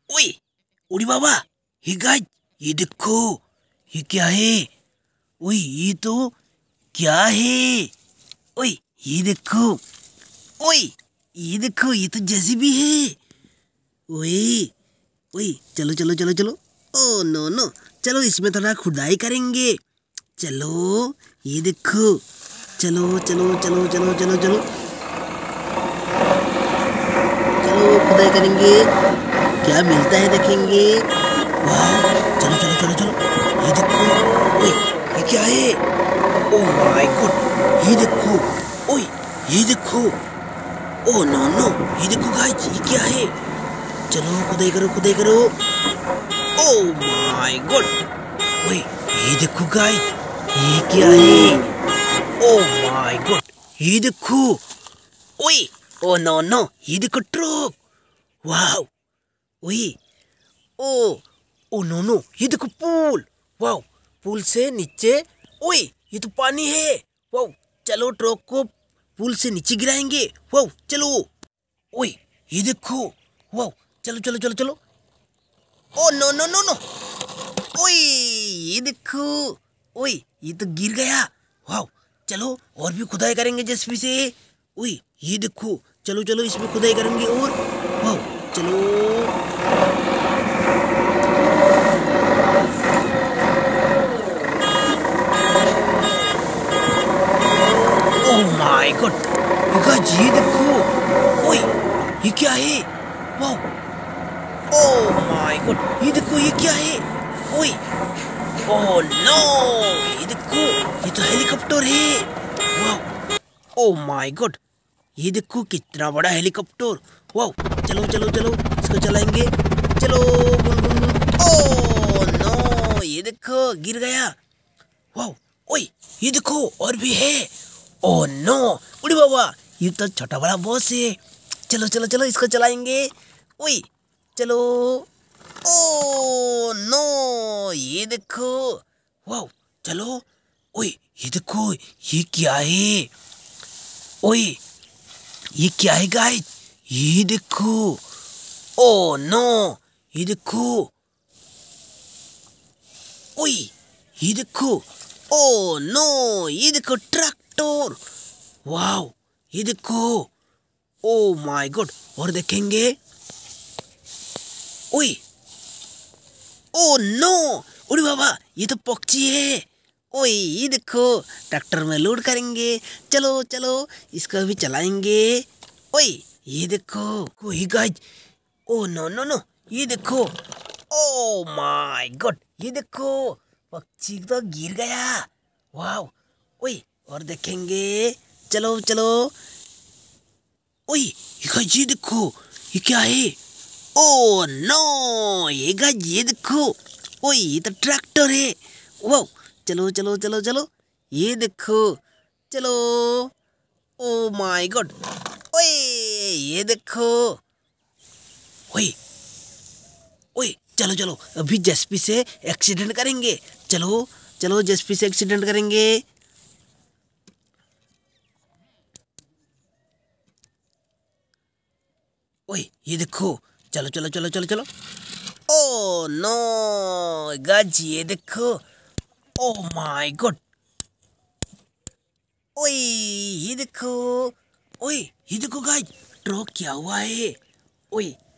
ओए उड़ी बाबा, ये गाइस, ये देखो, ये क्या है? ओए ये तो क्या है? ओए ये देखो, ओए ये देखो, ये तो जेसीबी है। ओए ओए चलो चलो चलो चलो। ओ नो नो, चलो इसमें थोड़ा खुदाई करेंगे। चलो ये देखो, चलो चलो चलो चलो चलो चलो चलो खुदाई करेंगे, क्या मिलता है देखेंगे। वाह, चलो चलो चलो चलो, ये देखो। ओए ये क्या है? ओह माय गॉड, ये देखो। ओए ये देखो। ओह नो नो, ये देखो गाइस, ये क्या है? चलो खुदाई करो खुदाई करो। Oh my god. ओए ये देखो गाइस, ये क्या है? ओह माय गॉड, ये देखो। ओए ओह नो नो, ये देखो ट्रक। वाह। ओए ओ ओ नो नो, ये देखो पूल। वाह, पूल से नीचे। ओए ये तो पानी है। वाह, चलो ट्रक को पूल से नीचे गिराएंगे। वाह चलो। ओए ये देखो। वाह, चलो चलो चलो चलो। Oh no no no no. ओए ये देखो। ओए ये तो गिर गया। वाह, चलो और भी खुदाई करेंगे जेसीबी से। ओए ये देखो, चलो चलो इसमें खुदाई करेंगे और। वाह चलो। ओह माय गॉड, ये देखो। ओए ये क्या है? वाह। ओह माय गॉड, ये देखो, ये क्या है? ओए ओह नो, ये देखो, ये तो हेलीकॉप्टर है। वाह। ओह माय गॉड, ये देखो कितना बड़ा हेलीकॉप्टर। वाह, चलो चलो चलो इसको चलाएंगे। चलो बुम बुम बुम। ओह नो, ये देखो गिर गया। वाह। ओए ये देखो और भी है। ओह नो, उड़ी बाबा, ये तो छोटा बड़ा बॉस है। चलो चलो चलो इसको चलाएंगे। ओए चलो। ओह नो, ये देखो। वाह, चलो। ओए ये देखो, ये क्या है? ओए ये क्या है गाइस? ये देखो। ओह नो, ये देखो। ओए ये देखो। ओह नो, ये देखो ट्रैक्टर। वाह, ये देखो। ओह माय गॉड, और देखेंगे। ओए ओह नो, उड़ी बाबा, ये तो पक्षी है। ओए ये देखो, ट्रैक्टर में लोड करेंगे। चलो चलो इसको भी चलाएंगे। ओए ये देखो कोई guys. Oh no no no, ये देखो। ओह माय गॉड, ये देखो, पक्षी तो गिर गया। वाह। ओए और देखेंगे। चलो चलो। ओए ये देखो, ये क्या है? ओह नो, ये गाइस, ये देखो। ओए ये तो ट्रैक्टर है। वाह, चलो चलो चलो चलो, ये देखो। चलो। Oh my god. ओए ये देखो। ओए ओए चलो चलो, अभी जेसीबी से एक्सीडेंट करेंगे। चलो चलो जेसीबी से एक्सीडेंट करेंगे। ओए ये देखो, चलो चलो चलो चलो चलो। ओह नो गाइस, ये देखो। Oh my god. ओए ये देखो। ओए ये देखो गाइस, ट्रक क्या हुआ है? ओए